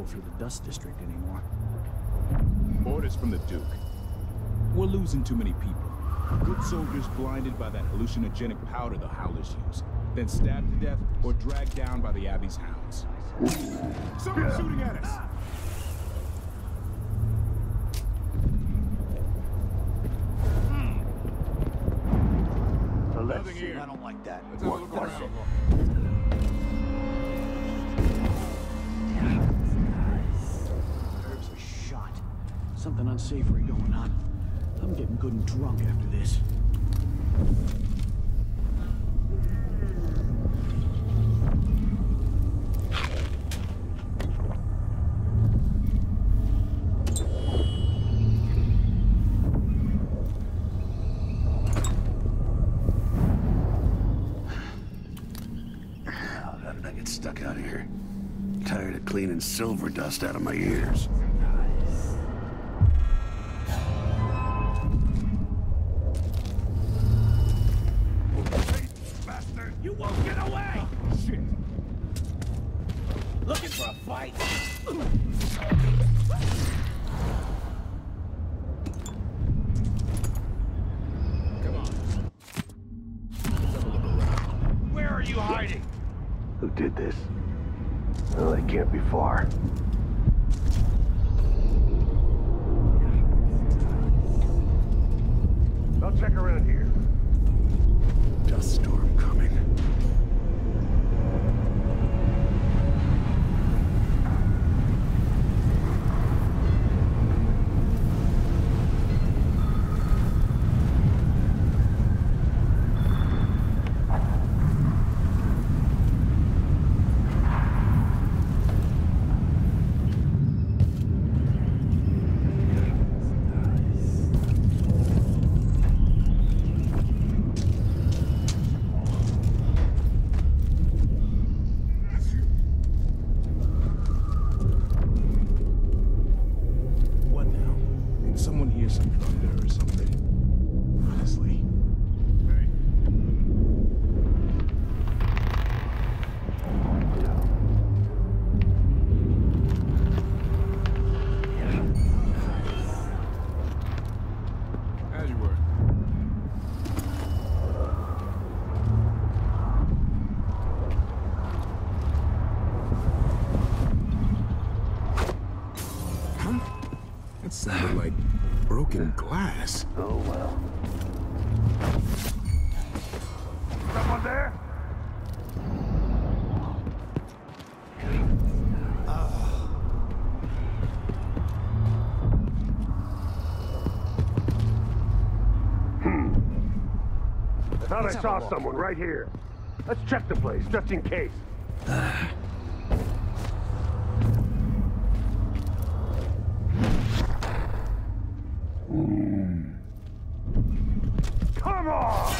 patrol through the Dust District anymore. Orders from the Duke. We're losing too many people. Good soldiers blinded by that hallucinogenic powder the Howlers use, then stabbed to death or dragged down by the Abbey's hounds. Someone's shooting at us! Let's see. I don't like that. What was it? Herbs are shot. Something unsavory going on. I'm getting good and drunk after this. Stuck out here. Tired of cleaning silver dust out of my ears. Hey, bastard! You won't get away! Shit! Looking for a fight? Come on. Let's have a look around. Where are you hiding? Who did this? Well, they can't be far. I'll check around here. Dust storm coming. Sounded like broken glass. Oh, well. Someone there? I thought I saw someone right here. Let's check the place, just in case. Come on!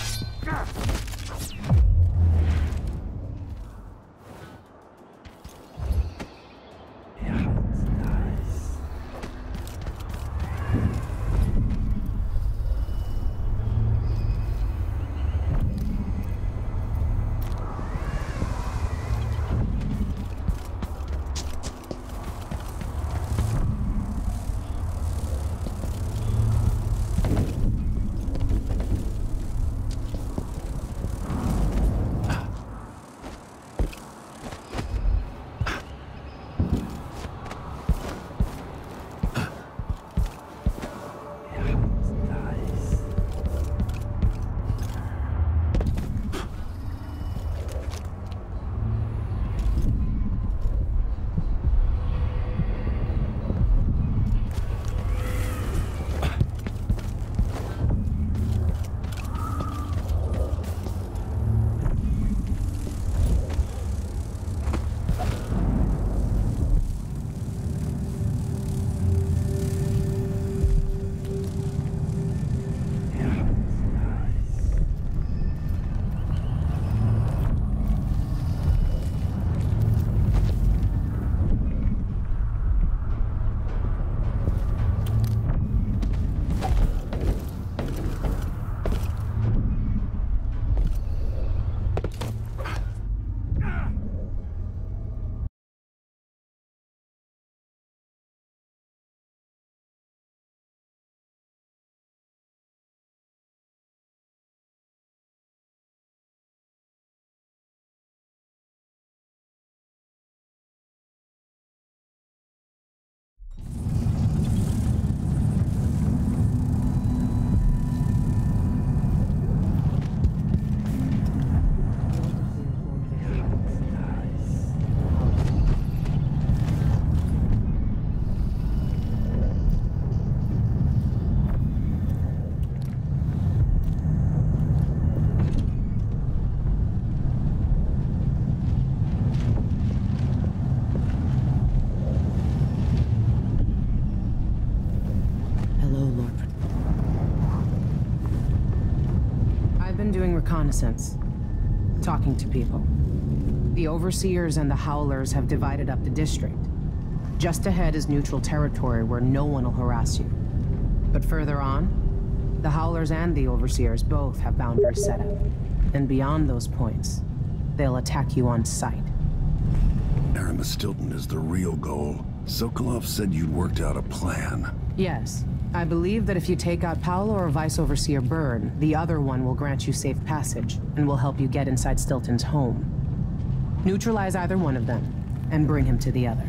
been doing reconnaissance. Talking to people. The Overseers and the Howlers have divided up the district. Just ahead is neutral territory where no one will harass you. But further on, the Howlers and the Overseers both have boundaries set up. And beyond those points, they'll attack you on sight. Aramis Stilton is the real goal. Sokolov said you'd worked out a plan. Yes. I believe that if you take out Paolo or Vice Overseer Byrne, the other one will grant you safe passage, and will help you get inside Stilton's home. Neutralize either one of them, and bring him to the other.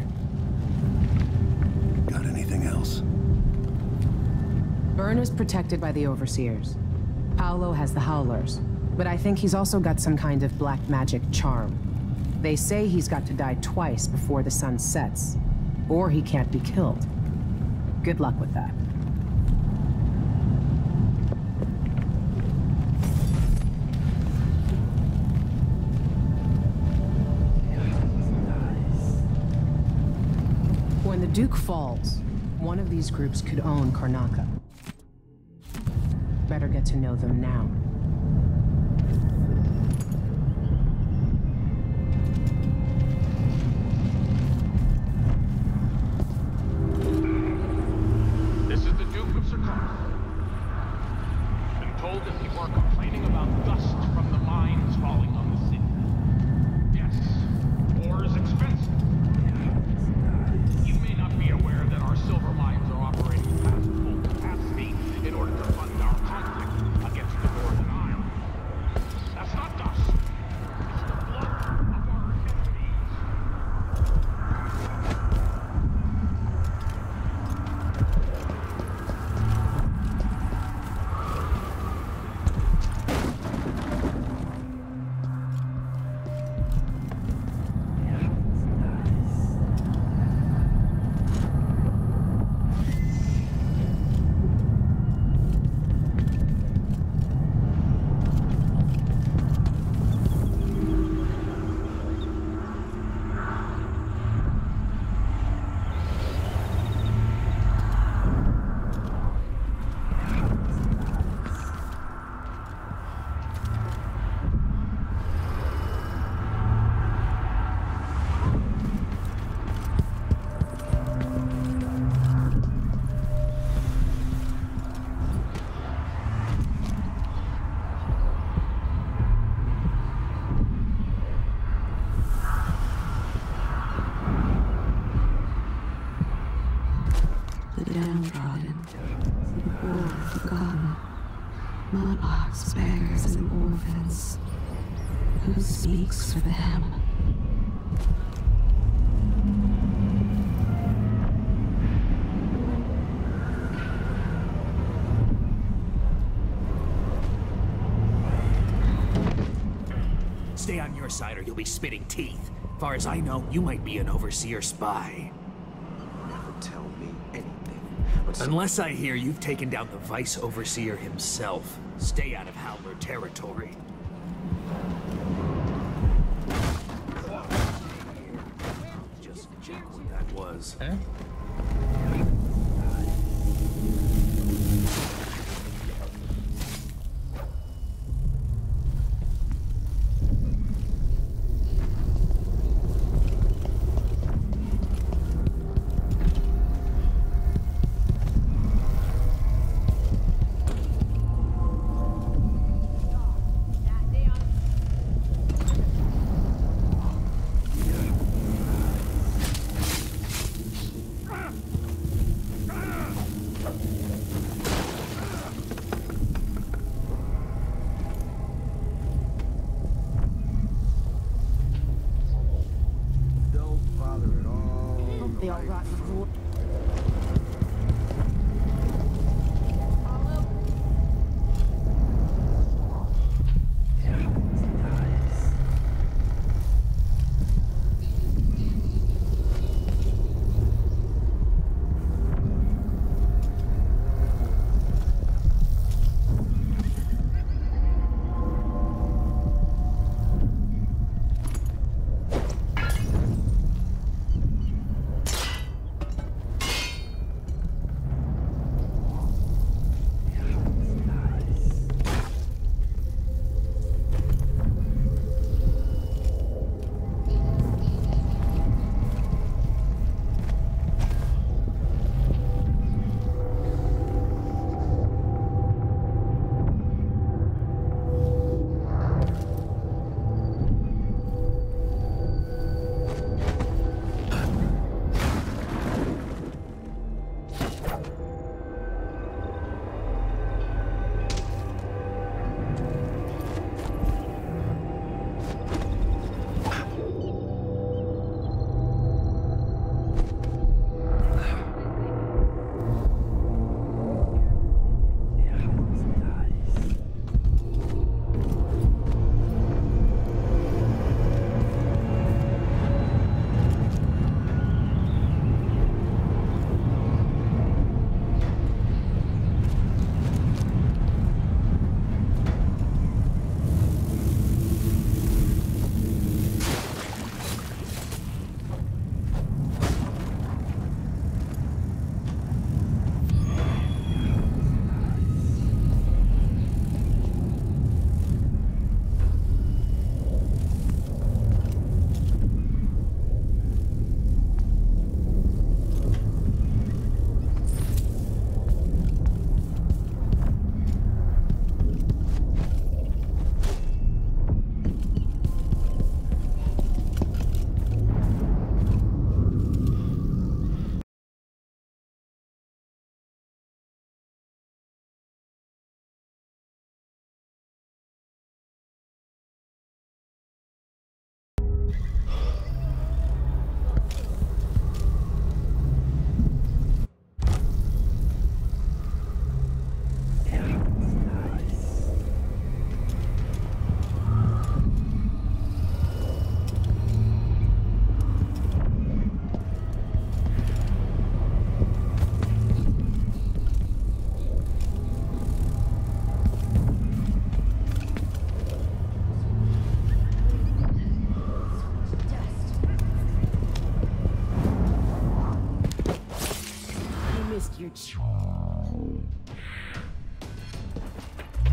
Got anything else? Byrne is protected by the Overseers. Paolo has the Howlers, but I think he's also got some kind of black magic charm. They say he's got to die twice before the sun sets, or he can't be killed. Good luck with that. When the Duke falls, one of these groups could own Karnaca. Better get to know them now. This is the Duke of Sarkar. Been told that people are complaining about dust from the mines falling on the city. Yes, war is expensive. You may not be aware that our silver mines are operating past full capacity in order to fund our conflict against the Northern Isle. That's not dust. It's the blood of our enemies. The downtrodden, the poor forgotten, monarchs, beggars, and orphans. Who speaks for them? Stay on your side or you'll be spitting teeth. Far as I know, you might be an Overseer spy. Never tell me anything. Unless I hear you've taken down the Vice Overseer himself. Stay out of Howler territory. Just check what that was. Huh?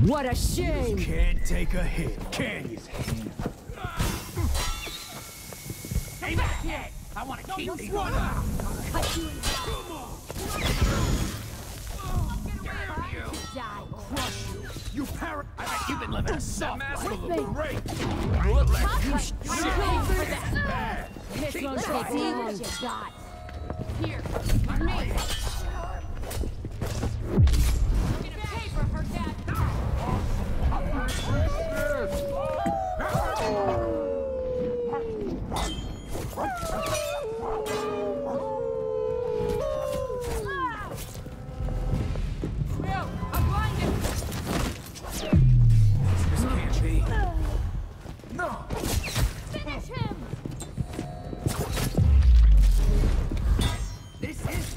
What a shame! You can't take a hit, can you? Stay back here! I want to keep these ones. Cut you in half. Come on! Damn you! Die. Crush you! You parrot! I bet you've been living a soft life. With me. Great! Look Let you I'm shit. paying for that. Bad. This won't take Let's long. What you got? Here, me. I'm gonna pay for her dad. Will, I'm blinded. This can't be. No! Finish him. This is...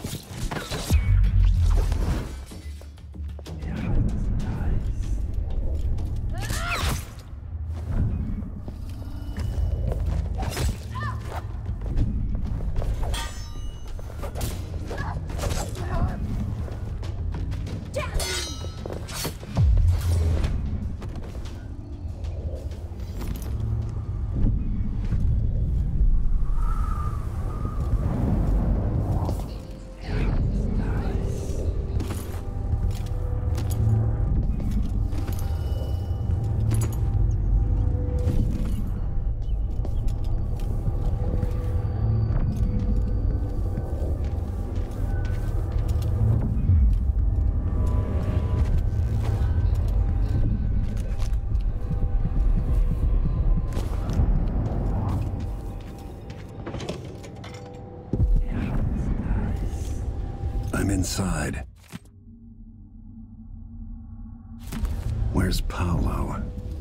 I'm inside. Where's Paolo?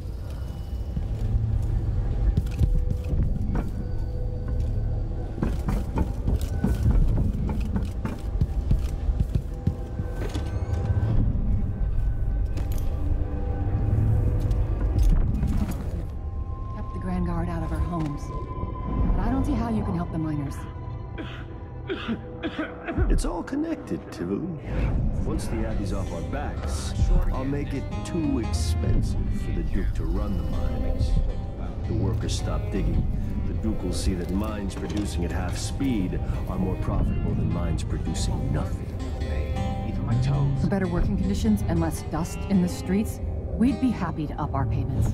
Kept the Grand Guard out of our homes. But I don't see how you can help the miners. It's all connected, Tivoli. Once the Abbey's off our backs, I'll make it too expensive for the Duke to run the mines. The workers stop digging. The Duke will see that mines producing at half speed are more profitable than mines producing nothing. Even my toes. For better working conditions and less dust in the streets, we'd be happy to up our payments.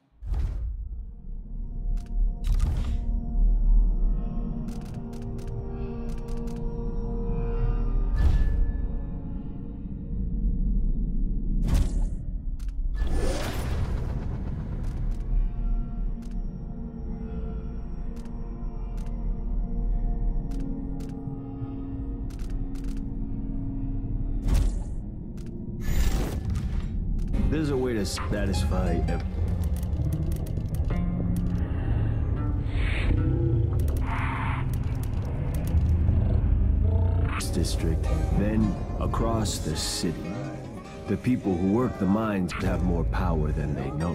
There's a way to satisfy every... district, then across the city. The people who work the mines have more power than they know.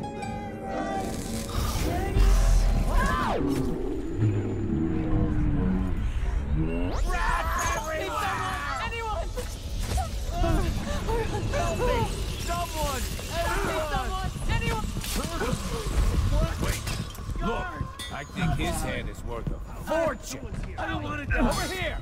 Look, I think his head is worth a fortune. I don't want to die. Over here.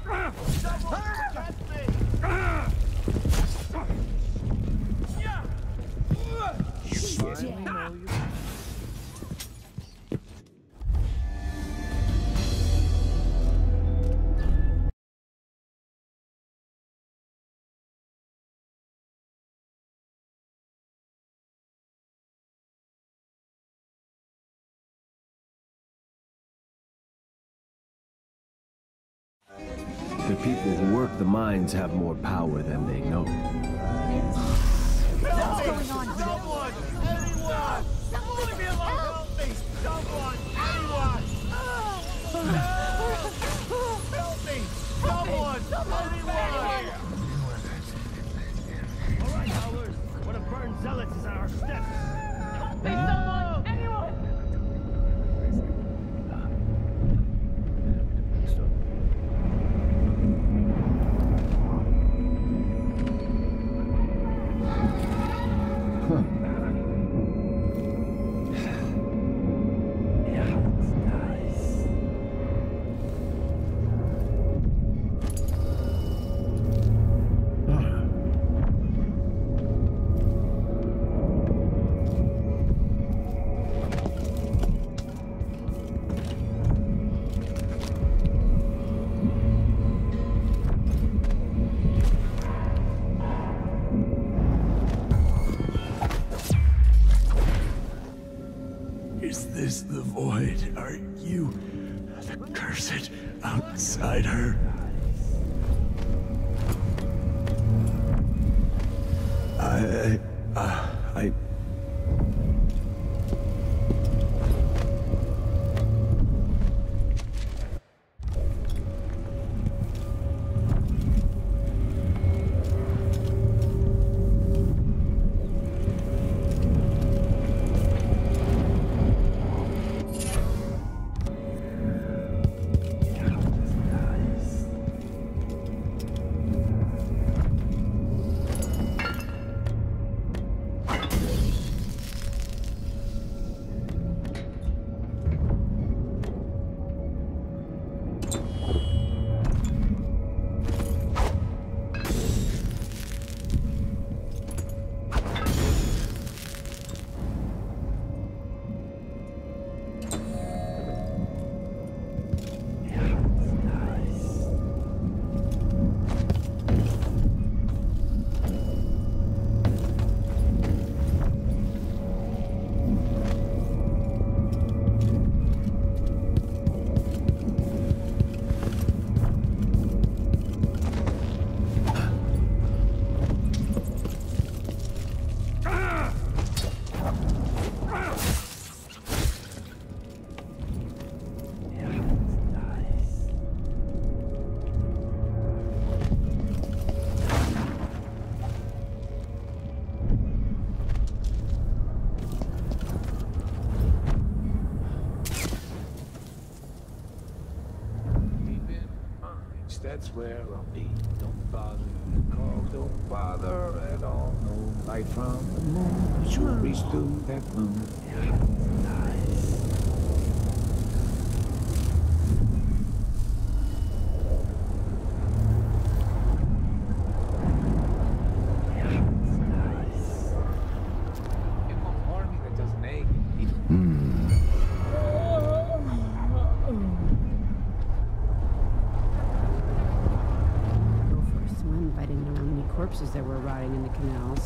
The people who work the mines have more power than they know. What's going on here? Someone! Anyone! Leave me alone! Help me! Someone! Anyone! Help me! Someone! Anyone! All right, Howlers. One of Burton's zealots is on our steps. Help me, someone! Anyone! Huh. Is this the void? Are you the cursed outsider? I... That's where I'll be. Don't bother at all. Don't bother at all. No light from the moon. But you'll reach through that moon. It won't harm me. That doesn't ache. I didn't know how many corpses there were rotting in the canals.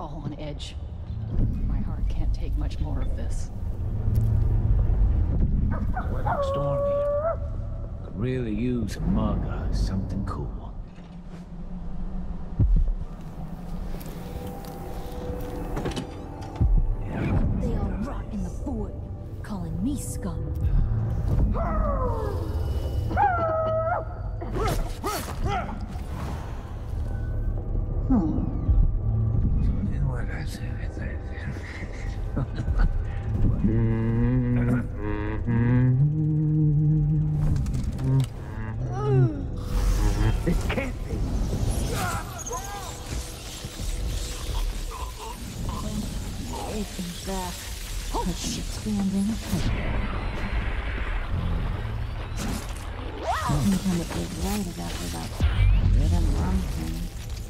all on edge. My heart can't take much more of this. Weather stormy. Could really use a mug of something cool. They all rot in the void, calling me scum. It can't be. Ethan's back. Holy shit, standing. Anytime it goes right, I got for that rhythm rum thing.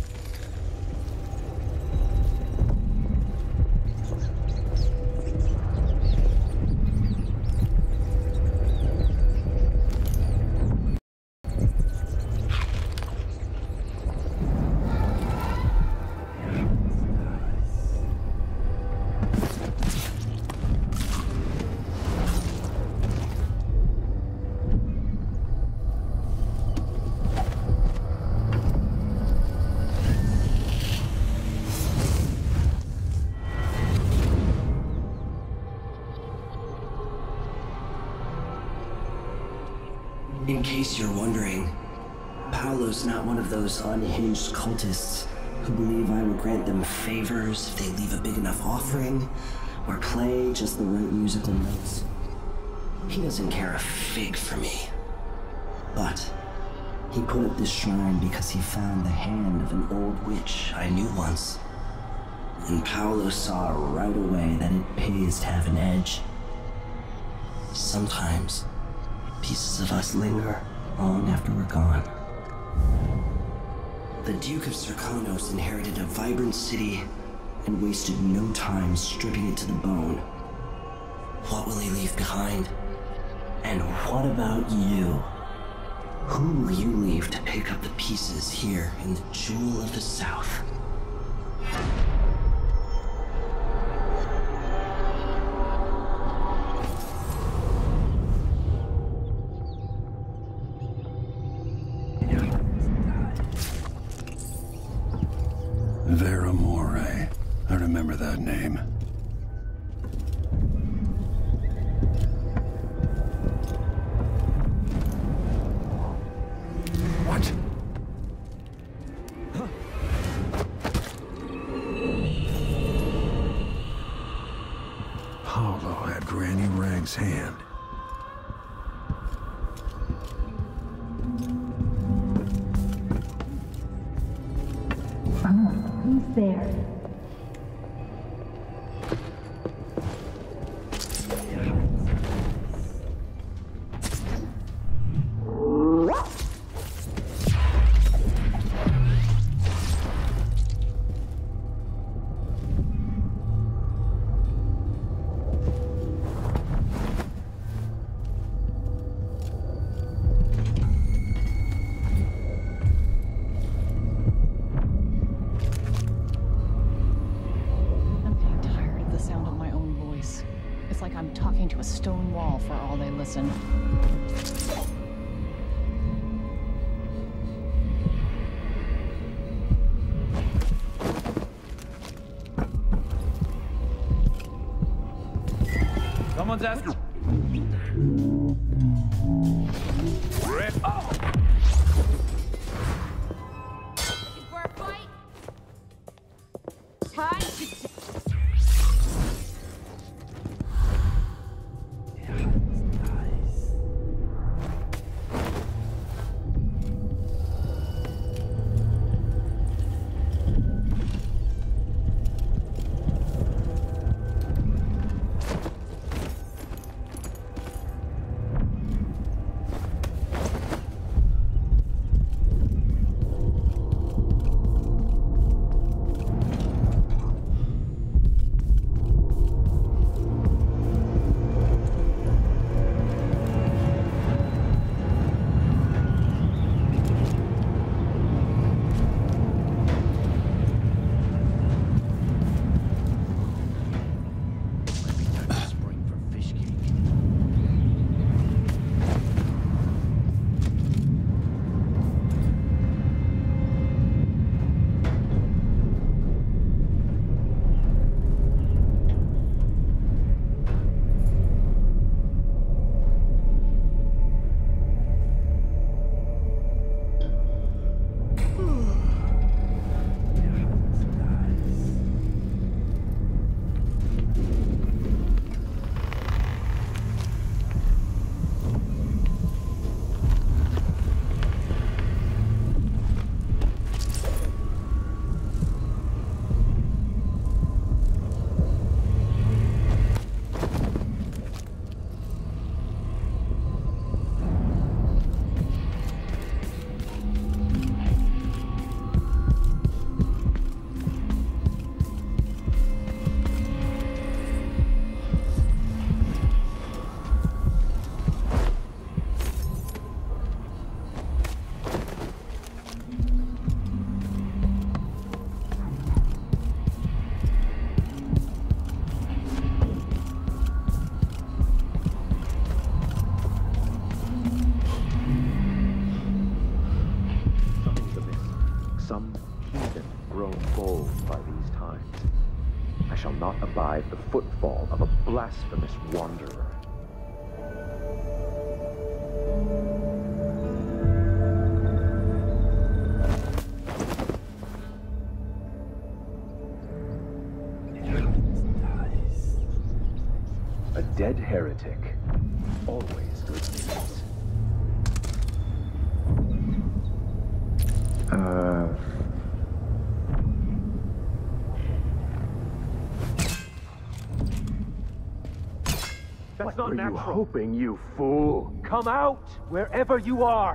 In case you're wondering, Paolo's not one of those unhinged cultists who believe I will grant them favors if they leave a big enough offering or play just the right musical notes. He doesn't care a fig for me. But he put up this shrine because he found the hand of an old witch I knew once. And Paolo saw right away that it pays to have an edge. Sometimes pieces of us linger long after we're gone. The Duke of Serkonos inherited a vibrant city and wasted no time stripping it to the bone. What will he leave behind? And what about you? Who will you leave to pick up the pieces here in the Jewel of the South? Veramore. I remember that name. What? Paolo had Granny Rag's hand. Who's there? A stone wall for all they listen. Someone's asking. Oh! For a fight? Time to... old by these times. I shall not abide the footfall of a blasphemous wanderer. A dead heretic. Always good news. That's not natural. What were you hoping, you fool? Come out, wherever you are!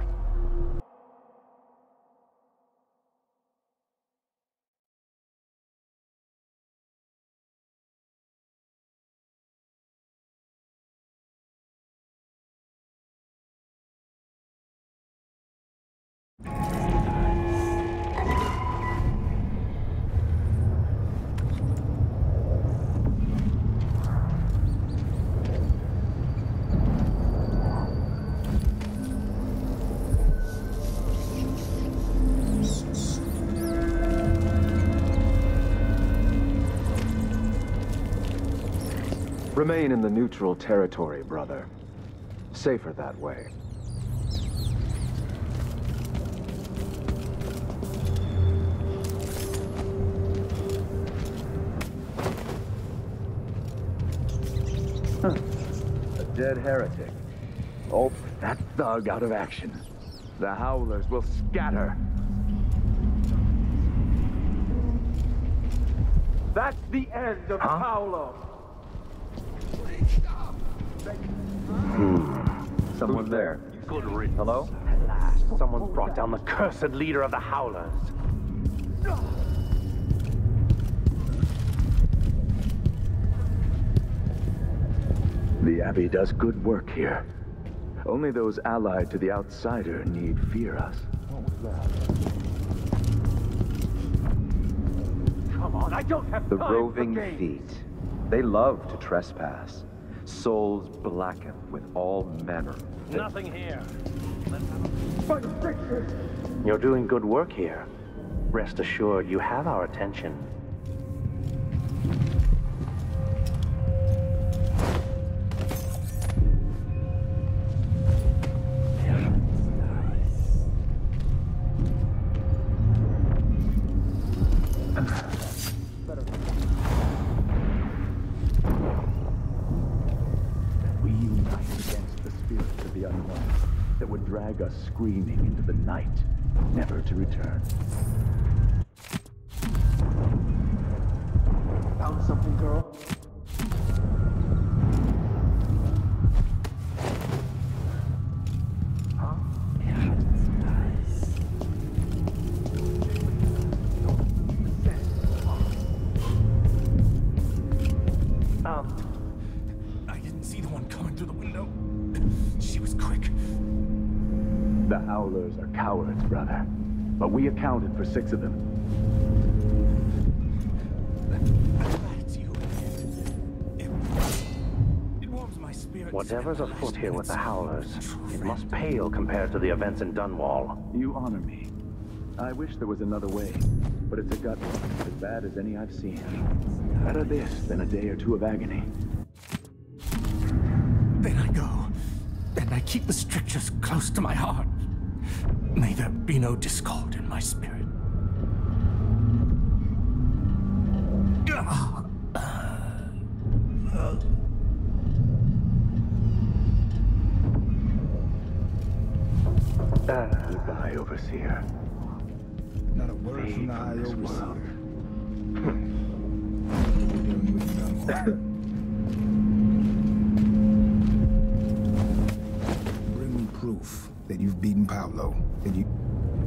Remain in the neutral territory, brother. Safer that way. A dead heretic. Oh, that thug out of action. The Howlers will scatter. That's the end of Paolo. Someone there. Good riddance. Hello? At last, someone brought down the cursed leader of the Howlers. The Abbey does good work here. Only those allied to the outsider need fear us. What was that? Come on, I don't have the time roving for games. feet. They love to trespass. Souls blacken with all manner of things. Nothing here. You're doing good work here. Rest assured, you have our attention. Drag us screaming into the night, never to return. Found something, girl? Huh? I didn't see the one coming through the window. She was quick. The Howlers are cowards, brother. But we accounted for 6 of them. That's you. It warms my spirit. Whatever's afoot here with the Howlers, it must pale compared to the events in Dunwall. You honor me. I wish there was another way, but it's a gut as bad as any I've seen. Better this than a day or 2 of agony. Then I go, and I keep the strictures close to my heart. May there be no discord in my spirit. Goodbye, Overseer. Not a word from the High Overseer. Bring me proof that you've beaten Paolo, and you...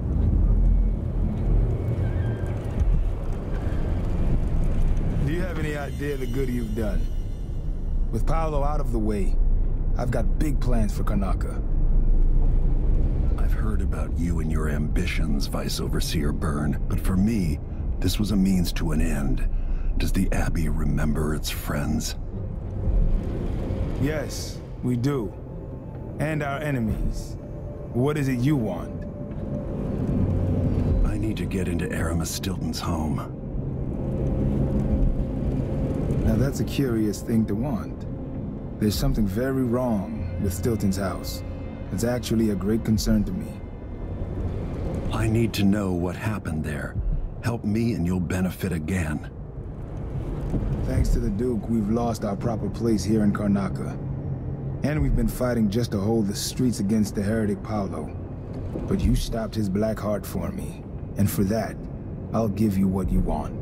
Do you have any idea the good you've done? With Paolo out of the way, I've got big plans for Karnaca. I've heard about you and your ambitions, Vice Overseer Byrne, but for me, this was a means to an end. Does the Abbey remember its friends? Yes, we do. And our enemies. What is it you want? I need to get into Aramis Stilton's home. that's a curious thing to want. There's something very wrong with Stilton's house. It's actually a great concern to me. I need to know what happened there. Help me and you'll benefit again. Thanks to the Duke, we've lost our proper place here in Karnaca. And we've been fighting just to hold the streets against the heretic Paolo. But you stopped his black heart for me. And for that, I'll give you what you want.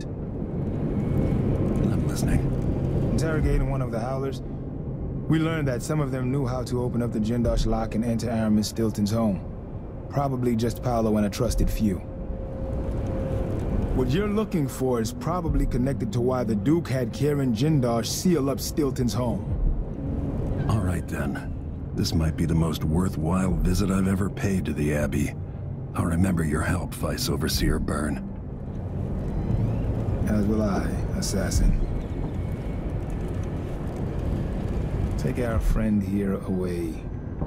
I'm listening. Interrogating one of the Howlers, we learned that some of them knew how to open up the Jindosh lock and enter Aramis Stilton's home. Probably just Paolo and a trusted few. What you're looking for is probably connected to why the Duke had Karen Jindosh seal up Stilton's home. All right then. This might be the most worthwhile visit I've ever paid to the Abbey. I'll remember your help, Vice Overseer Byrne. As will I, Assassin. Take our friend here away.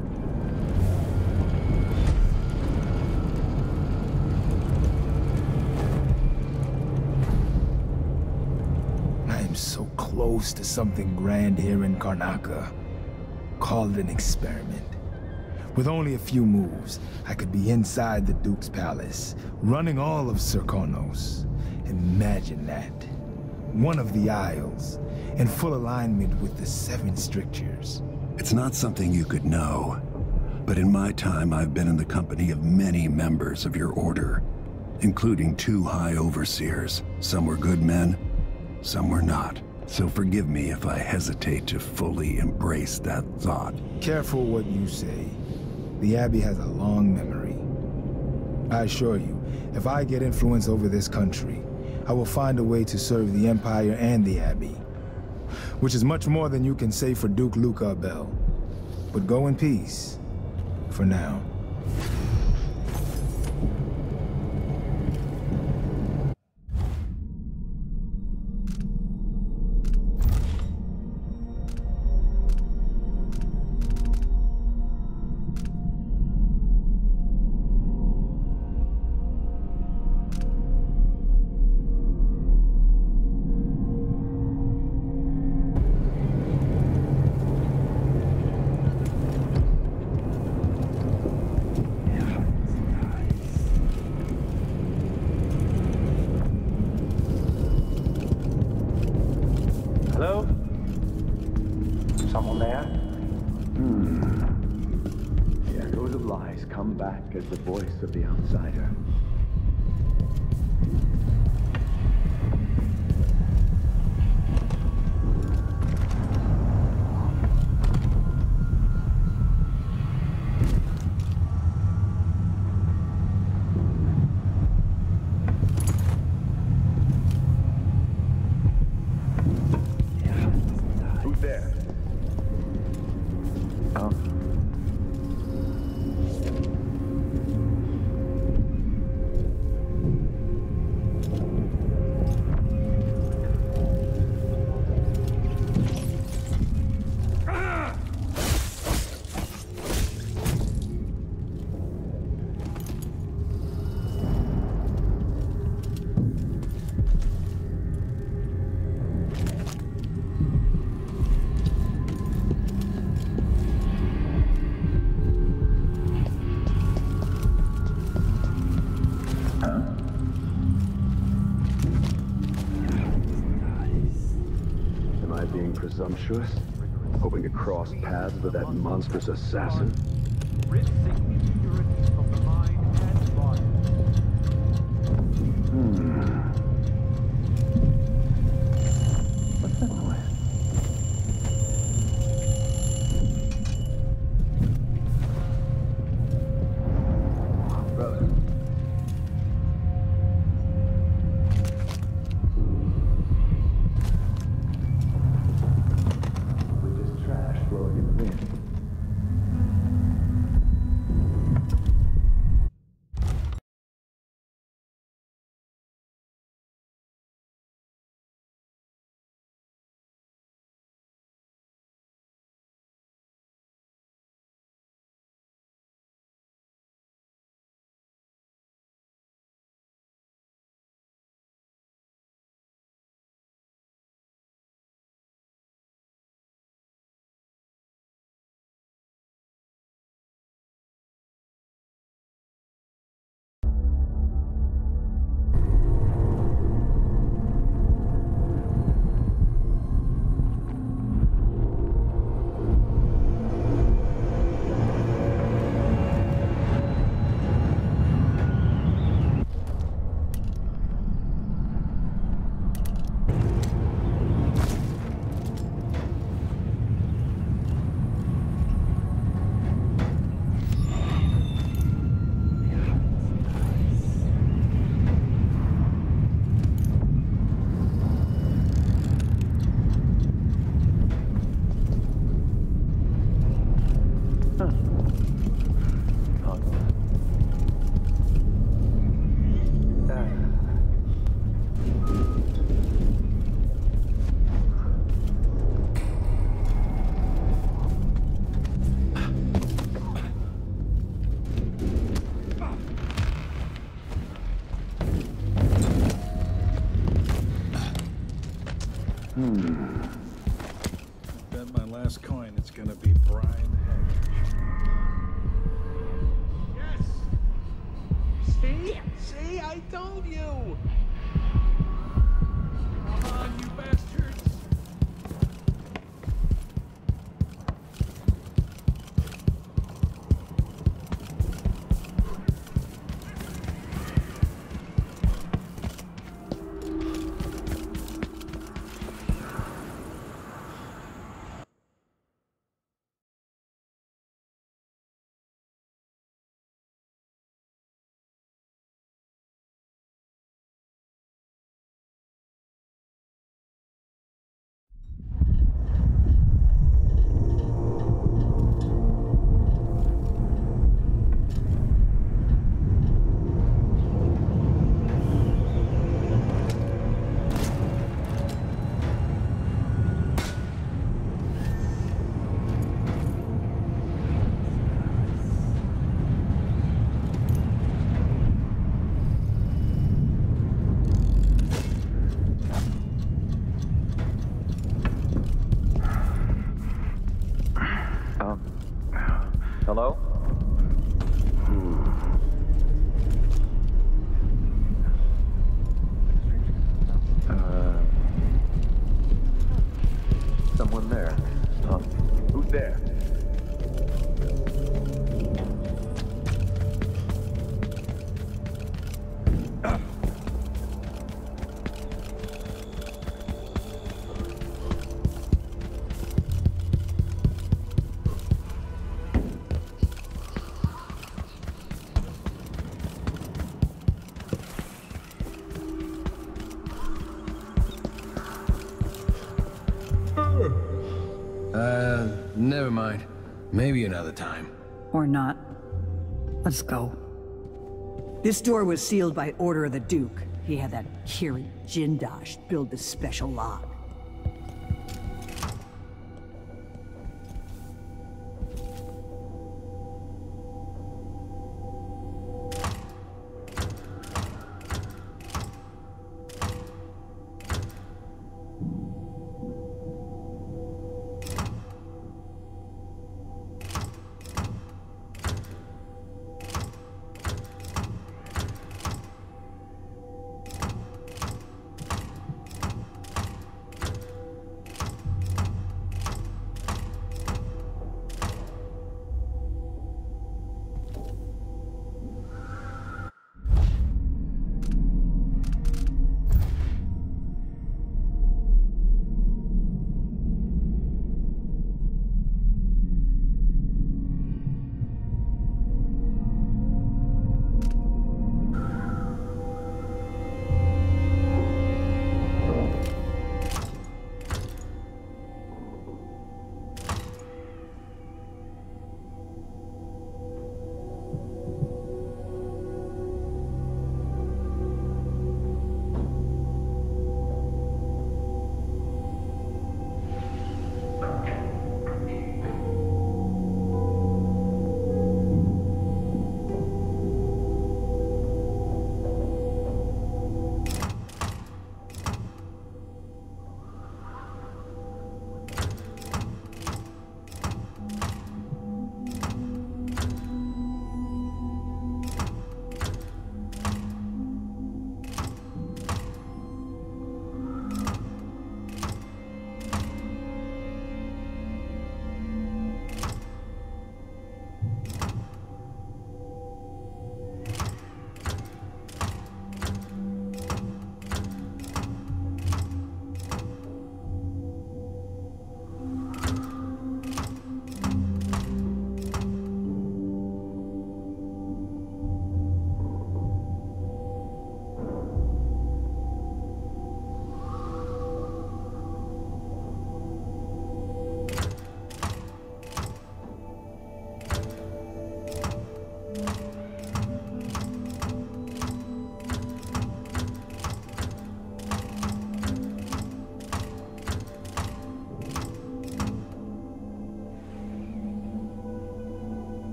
I am so close to something grand here in Karnaca. Call it an experiment. With only a few moves, I could be inside the Duke's palace, running all of Serkonos. Imagine that. One of the Isles, in full alignment with the 7 strictures. It's not something you could know, but in my time I've been in the company of many members of your order, including 2 High Overseers. Some were good men, some were not. So forgive me if I hesitate to fully embrace that thought. Careful what you say. The Abbey has a long memory. I assure you, if I get influence over this country, I will find a way to serve the Empire and the Abbey. Which is much more than you can say for Duke Luca Bell. But go in peace, for now. Hello? Someone there? The echoes of lies come back as the voice of the outsider. Who's there? Oh. Being presumptuous? Hoping to cross paths with that monstrous assassin? What's that noise? Brother. Blowing in the wind. Bet my last coin it's gonna be Brian Heck. Yes! See? I told you! Come on, you bastards! Hello? Someone there. Who's there? Never mind. Maybe another time. Or not. Let's go. This door was sealed by order of the Duke. He had that Kiri Jindosh build the special lock.